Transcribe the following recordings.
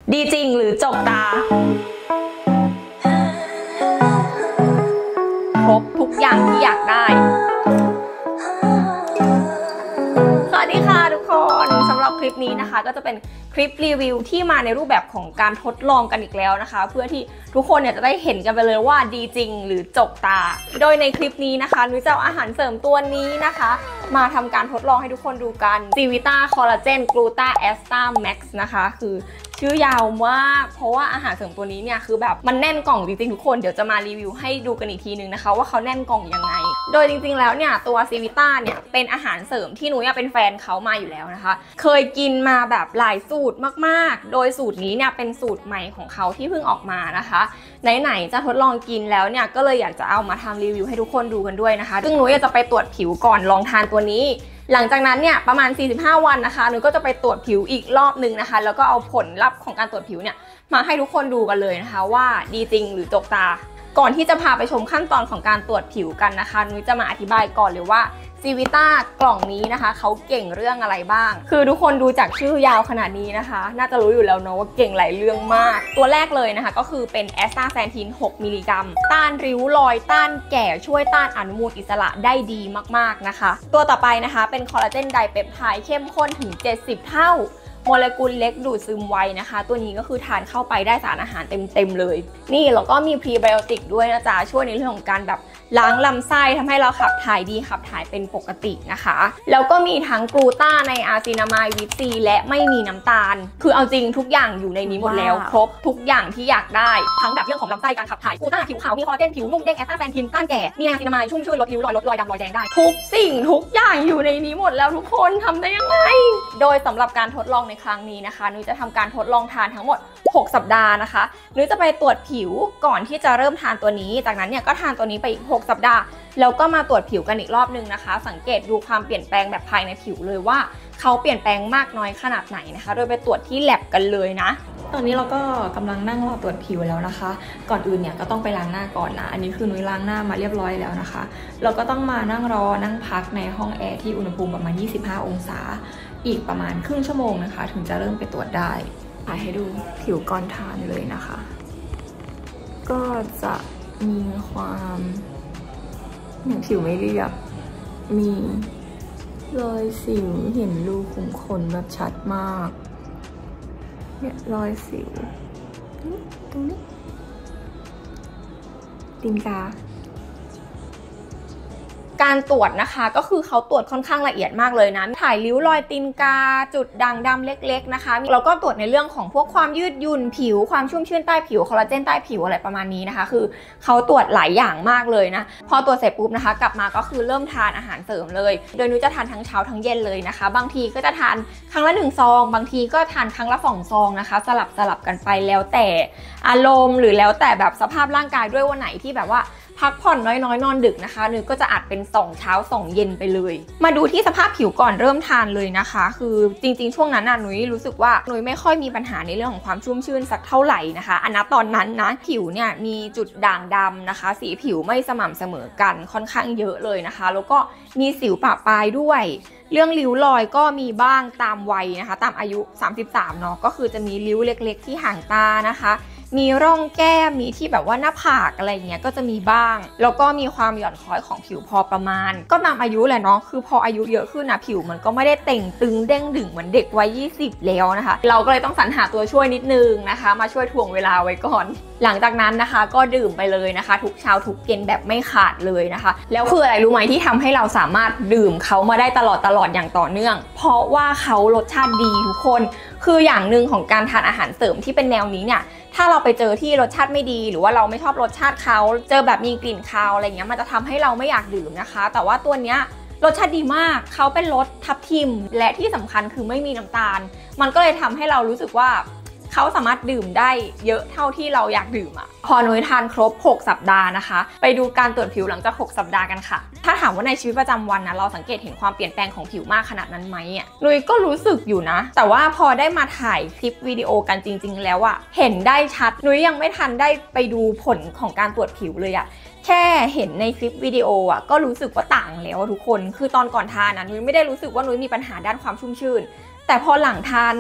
ดีจริงหรือจกตาครบทุกอย่างที่อยากได้สวัสดีค่ะทุกคนสำหรับคลิปนี้นะคะก็จะเป็นคลิปรีวิวที่มาในรูปแบบของการทดลองกันอีกแล้วนะคะเพื่อที่ทุกคนเนี่ยจะได้เห็นกันไปเลยว่าดีจริงหรือจกตาโดยในคลิปนี้นะคะนุ้ยจะเอาอาหารเสริมตัวนี้นะคะมาทำการทดลองให้ทุกคนดูกัน Civita Collagen Gluta Asta Max นะคะคือชื่อยาวมากเพราะว่าอาหารเสริมตัวนี้เนี่ยคือแบบมันแน่นกล่องจริงๆทุกคนเดี๋ยวจะมารีวิวให้ดูกันอีกทีนึงนะคะว่าเขาแน่นกล่องยังไงโดยจริงๆแล้วเนี่ยตัว Civita เนี่ยเป็นอาหารเสริมที่นุ้ยเป็นแฟนเขามาอยู่แล้วนะคะเคยกินมาแบบหลายสูตรมากๆโดยสูตรนี้เนี่ยเป็นสูตรใหม่ของเขาที่เพิ่งออกมานะคะไหนๆจะทดลองกินแล้วเนี่ยก็เลยอยากจะเอามาทำรีวิวให้ทุกคนดูกันด้วยนะคะซึ่งนุ้ยจะไปตรวจผิวก่อนลองทานตัวนี้หลังจากนั้นเนี่ยประมาณ45วันนะคะนุ้ยก็จะไปตรวจผิวอีกรอบนึงนะคะแล้วก็เอาผลลัพธ์ของการตรวจผิวเนี่ยมาให้ทุกคนดูกันเลยนะคะว่าดีจริงหรือจกตาก่อนที่จะพาไปชมขั้นตอนของการตรวจผิวกันนะคะนุ้ยจะมาอธิบายก่อนเลยว่าCivita กล่องนี้นะคะเขาเก่งเรื่องอะไรบ้างคือทุกคนดูจากชื่อยาวขนาดนี้นะคะน่าจะรู้อยู่แล้วเนาะว่าเก่งหลายเรื่องมากตัวแรกเลยนะคะก็คือเป็นแอสตาแซนทิน6มิลลิกรัมต้านริ้วรอยต้านแก่ช่วยต้านอนุมูลอิสระได้ดีมากๆนะคะตัวต่อไปนะคะเป็นคอลลาเจนไดเปปไทด์เข้มข้นถึง70เท่าโมเลกุลเล็กดูดซึมไวนะคะตัวนี้ก็คือทานเข้าไปได้สารอาหารเต็มเลยนี่แล้วก็มีพรีไบโอติกด้วยนะจ๊ะช่วยในเรื่องของการแบบล้างลำไส้ทำให้เราขับถ่ายดีขับถ่ายเป็นปกตินะคะแล้วก็มีทั้งกลูต้าในอาร์ซินามายวิตซีและไม่มีน้ำตาลคือเอาจริงทุกอย่างอยู่ในนี้หมดแล้วครบทุกอย่างที่อยากได้ทั้งแบบเรื่องของลำไส้การขับถ่ายกลูต้าผิวขาวมีคอลลาเจนผิวนุ่มเด้งแอสตาแซนทินต้านแก่มีอาร์ซินามายชุ่มช่วยลดริ้วรอยลดรอยดำรอยแดงได้ทุกสิ่งทุกอย่างอยู่ในนี้หมดแล้วทุกคนทำได้ยังไงโดยสำหรับการทดลองในครั้งนี้นะคะนุ้ยจะทำการทดลองทานทั้งหมด6สัปดาห์นะคะนุ้ยจะไปตรวจผิวก่อนที่จะเริ่มทานตัวนี้จากนั้นเนี่ยก็ทานตัวนี้ไปอีก6สัปดาห์แล้วก็มาตรวจผิวกันอีกรอบนึงนะคะสังเกตดูความเปลี่ยนแปลงแบบภายในผิวเลยว่าเขาเปลี่ยนแปลงมากน้อยขนาดไหนนะคะโดยไปตรวจที่แลบกันเลยนะตอนนี้เราก็กำลังนั่งรอตรวจผิวแล้วนะคะก่อนอื่นเนี่ยก็ต้องไปล้างหน้าก่อนนะอันนี้คือนุ้ยล้างหน้ามาเรียบร้อยแล้วนะคะเราก็ต้องมานั่งรอนั่งพักในห้องแอร์ที่อุณหภูมิประมาณ25องศาอีกประมาณครึ่งชั่วโมงนะคะถึงจะเริ่มไปตรวจได้ถ่ายให้ดูผิวก่อนทานเลยนะคะก็จะมีความอย่างผิวไม่เรียบมีรอยสิวเห็นรูขุมขนแบบชัดมากเนี่ยรอยสิวตรงนี้ตีนกาการตรวจนะคะก็คือเขาตรวจค่อนข้างละเอียดมากเลยนะถ่ายริ้วรอยตีนกาจุดด่างดำเล็กๆนะคะแล้วก็ตรวจในเรื่องของพวกความยืดหยุ่นผิวความชุ่มชื่นใต้ผิวคอลลาเจนใต้ผิวอะไรประมาณนี้นะคะคือเขาตรวจหลายอย่างมากเลยนะพอตรวจเสร็จปุ๊บนะคะกลับมาก็คือเริ่มทานอาหารเสริมเลยโดยนุ้ยจะทานทั้งเช้าทั้งเย็นเลยนะคะบางทีก็จะทานครั้งละ1ซองบางทีก็ทานครั้งละ2ซองนะคะสลับกันไปแล้วแต่อารมณ์หรือแล้วแต่แบบสภาพร่างกายด้วยวันไหนที่แบบว่าพักผ่อนน้อยๆนอนดึกนะคะนุ้ยก็จะอัดเป็น2เช้า2เย็นไปเลยมาดูที่สภาพผิวก่อนเริ่มทานเลยนะคะคือจริงๆช่วงนั้นน่ะนุ้ยรู้สึกว่านุ้ยไม่ค่อยมีปัญหาในเรื่องของความชุ่มชื่นสักเท่าไหร่นะคะอันนั้นตอนนั้นนะผิวเนี่ยมีจุดด่างดำนะคะสีผิวไม่สม่ำเสมอกันค่อนข้างเยอะเลยนะคะแล้วก็มีสิวปะปลายด้วยเรื่องริ้วรอยก็มีบ้างตามวัยนะคะตามอายุ33เนาะก็คือจะมีริ้วเล็กๆที่ห่างตานะคะมีร่องแก้มมีที่แบบว่าหน้าผากอะไรเงี้ยก็จะมีบ้างแล้วก็มีความหย่อนคล้อยของผิวพอประมาณก็ตามอายุแหละเนาะคือพออายุเยอะขึ้นนะผิวมันก็ไม่ได้เต่งตึงเด้งดึงเหมือนเด็กวัย20แล้วนะคะเราก็เลยต้องสรรหาตัวช่วยนิดนึงนะคะมาช่วยถ่วงเวลาไว้ก่อนหลังจากนั้นนะคะก็ดื่มไปเลยนะคะทุกเช้าทุกเย็นแบบไม่ขาดเลยนะคะแล้วคืออะไรรู้ไหมที่ทำให้เราสามารถดื่มเขามาได้ตลอดอย่างต่อเนื่องเพราะว่าเขารสชาติดีทุกคนคืออย่างหนึ่งของการทานอาหารเสริมที่เป็นแนวนี้เนี่ยถ้าเราไปเจอที่รสชาติไม่ดีหรือว่าเราไม่ชอบรสชาติเขาเจอแบบมีกลิ่นคาวอะไรเงี้ยมันจะทำให้เราไม่อยากดื่มนะคะแต่ว่าตัวเนี้ยรสชาติดีมากเขาเป็นรสทับทิมและที่สำคัญคือไม่มีน้ำตาลมันก็เลยทำให้เรารู้สึกว่าเขาสามารถดื่มได้เยอะเท่าที่เราอยากดื่มอ่ะพอนุ้ยทานครบ6สัปดาห์นะคะไปดูการตรวจผิวหลังจาก6สัปดาห์กันค่ะถ้าถามว่าในชีวิตประจำวันนะเราสังเกตเห็นความเปลี่ยนแปลงของผิวมากขนาดนั้นไหมอ่ะนุ้ยก็รู้สึกอยู่นะแต่ว่าพอได้มาถ่ายคลิปวิดีโอกันจริงๆแล้วอ่ะเห็นได้ชัดนุ้ยยังไม่ทันได้ไปดูผลของการตรวจผิวเลยอ่ะแค่เห็นในคลิปวิดีโออ่ะก็รู้สึกว่าต่างแล้วทุกคนคือตอนก่อนทานนะนุ้ยไม่ได้รู้สึกว่านุ้ยมีปัญหาด้านความชุ่มชื่นแต่พอหลังทานอ่ะผิ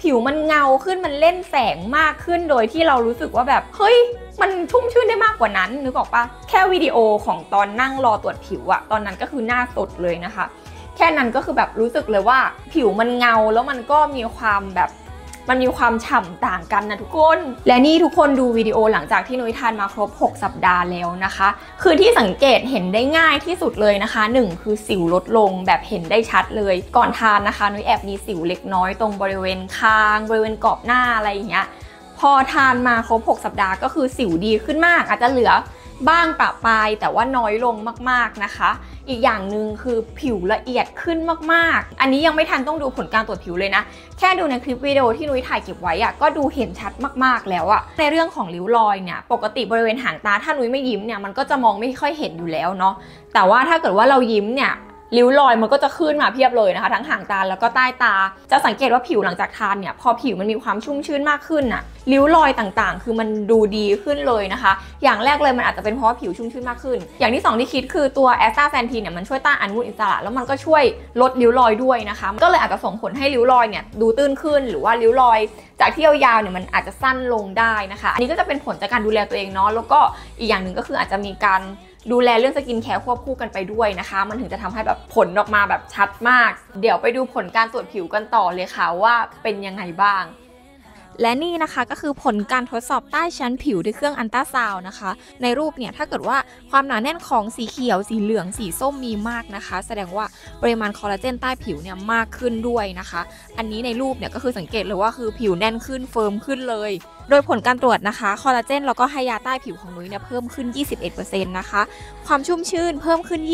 ผิวมันเงาขึ้นมันเล่นแสงมากขึ้นโดยที่เรารู้สึกว่าแบบเฮ้ยมันชุ่มชื่นได้มากกว่านั้นนึกออกปะแค่วิดีโอของตอนนั่งรอตรวจผิวอะตอนนั้นก็คือหน้าสดเลยนะคะแค่นั้นก็คือแบบรู้สึกเลยว่าผิวมันเงาแล้วมันก็มีความแบบมันมีความฉ่ำต่างกันนะทุกคนและนี่ทุกคนดูวิดีโอหลังจากที่นุ้ยทานมาครบ6สัปดาห์แล้วนะคะคือที่สังเกตเห็นได้ง่ายที่สุดเลยนะคะ1คือสิวลดลงแบบเห็นได้ชัดเลยก่อนทานนะคะนุ้ยแอบมีสิวเล็กน้อยตรงบริเวณคางบริเวณกรอบหน้าอะไรอย่างเงี้ยพอทานมาครบ6สัปดาห์ก็คือสิวดีขึ้นมากอาจจะเหลือบ้างประปรายแต่ว่าน้อยลงมากๆนะคะอีกอย่างหนึ่งคือผิวละเอียดขึ้นมากๆอันนี้ยังไม่ทันต้องดูผลการตรวจผิวเลยนะแค่ดูในคลิปวิดีโอที่นุ้ยถ่ายเก็บไว้อะก็ดูเห็นชัดมากๆแล้วอะในเรื่องของริ้วรอยเนี่ยปกติบริเวณหางตาถ้านุ้ยไม่ยิ้มเนี่ยมันก็จะมองไม่ค่อยเห็นอยู่แล้วเนาะแต่ว่าถ้าเกิดว่าเรายิ้มเนี่ยริ้วรอยมันก็จะขึ้นมาเพียบเลยนะคะทั้งหางตาแล้วก็ใต้ตาจะสังเกตว่าผิวหลังจากทานเนี่ยพอผิวมันมีความชุ่มชื้นมากขึ้นน่ะริ้วรอยต่างๆคือมันดูดีขึ้นเลยนะคะอย่างแรกเลยมันอาจจะเป็นเพราะว่าผิวชุ่มชื้นมากขึ้นอย่างที่2ที่คิดคือตัวแอสตาแซนทีนเนี่ยมันช่วยต้านอนุมูลอิสระแล้วมันก็ช่วยลดริ้วรอยด้วยนะคะก็เลยอาจจะส่งผลให้ริ้วรอยเนี่ยดูตื้นขึ้นหรือว่าริ้วรอยจากที่ยาวๆเนี่ยมันอาจจะสั้นลงได้นะคะอันนี้ก็จะเป็นผลจากการดูแลตัวเองเนาะแล้วก็อีกอย่างหนึ่งก็คืออาจจะมีการดูแลเรื่องสกินแคร์ควบคู่กันไปด้วยนะคะมันถึงจะทำให้แบบผลออกมาแบบชัดมากเดี๋ยวไปดูผลการตรวจผิวกันต่อเลยค่ะว่าเป็นยังไงบ้างและนี่นะคะก็คือผลการทดสอบใต้ชั้นผิวด้วยเครื่องอัลตราซาวน์นะคะในรูปเนี่ยถ้าเกิดว่าความหนาแน่นของสีเขียวสีเหลืองสีส้มมีมากนะคะแสดงว่าปริมาณคอลลาเจนใต้ผิวเนี่ยมากขึ้นด้วยนะคะอันนี้ในรูปเนี่ยก็คือสังเกตเลยว่าคือผิวแน่นขึ้นเฟิร์มขึ้นเลยโดยผลการตรวจนะคะคอลลาเจนแล้วก็ไฮยาใต้ผิวของนุ้ยเนี่ยเพิ่มขึ้น 21% นะคะความชุ่มชื่นเพิ่มขึ้น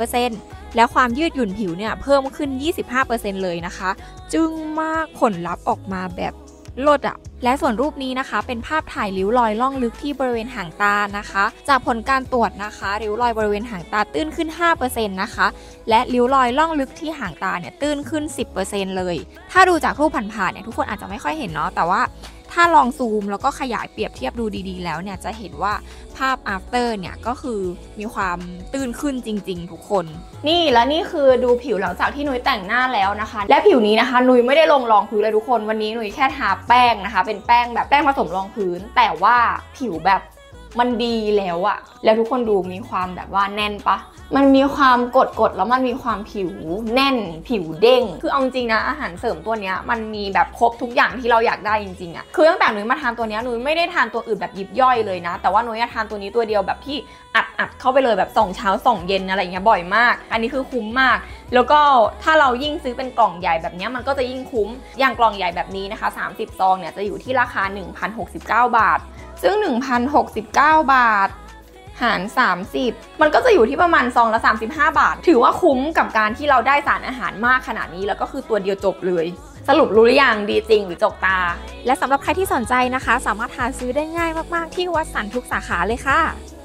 23% และความยืดหยุ่นผิวเนี่ยเพิ่มขึ้น 25% เลยนะคะจึ้งมากผลลัพธ์ออกมาแบบลดอะและส่วนรูปนี้นะคะเป็นภาพถ่ายริ้วรอยล่องลึกที่บริเวณหางตานะคะจากผลการตรวจนะคะริ้วรอยบริเวณหางตาตื้นขึ้น 5% นะคะและริ้วรอยล่องลึกที่หางตาเนี่ยตื้นขึ้น 10% เลยถ้าดูจากรูปผ่านๆเนี่ยทุกคนอาจจะไม่ค่อยเห็นเนาะแต่ว่าถ้าลองซูมแล้วก็ขยายเปรียบเทียบดูดีๆแล้วเนี่ยจะเห็นว่าภาพ after เนี่ยก็คือมีความตื้นขึ้นจริงๆทุกคนนี่และนี่คือดูผิวหลังจากที่นุ้ยแต่งหน้าแล้วนะคะและผิวนี้นะคะนุ้ยไม่ได้ลงรองพื้นเลยทุกคนวันนี้นุ้ยแค่ทาแป้งนะคะเป็นแป้งแบบแป้งผสมรองพื้นแต่ว่าผิวแบบมันดีแล้วอะแล้วทุกคนดูมีความแบบว่าแน่นปะมันมีความกดแล้วมันมีความผิวแน่นผิวเด้งคือเอาจริงนะอาหารเสริมตัวเนี้ยมันมีแบบครบทุกอย่างที่เราอยากได้จริงๆอะคือตั้งแต่นุ้ยมาทานตัวเนี้ยนุ้ยไม่ได้ทานตัวอื่นแบบยิบย่อยเลยนะแต่ว่านุ้ยทานตัวนี้ตัวเดียวแบบที่อัดเข้าไปเลยแบบ2 เช้า 2 เย็นอะไรอย่างเงี้ยบ่อยมากอันนี้คือคุ้มมากแล้วก็ถ้าเรายิ่งซื้อเป็นกล่องใหญ่แบบนี้มันก็จะยิ่งคุ้มอย่างกล่องใหญ่แบบนี้นะคะ30 ซองเนี่ยจะอยู่ที่ราคา 1,069 บาทซึ่ง 1,069 บาทหาร30มันก็จะอยู่ที่ประมาณซองละ35 บาทถือว่าคุ้มกับการที่เราได้สารอาหารมากขนาดนี้แล้วก็คือตัวเดียวจบเลยสรุปรู้หรือยังดีจริงหรือจกตาและสำหรับใครที่สนใจนะคะสามารถหาซื้อได้ง่ายมากๆที่วัดสันทุกสาขาเลยค่ะ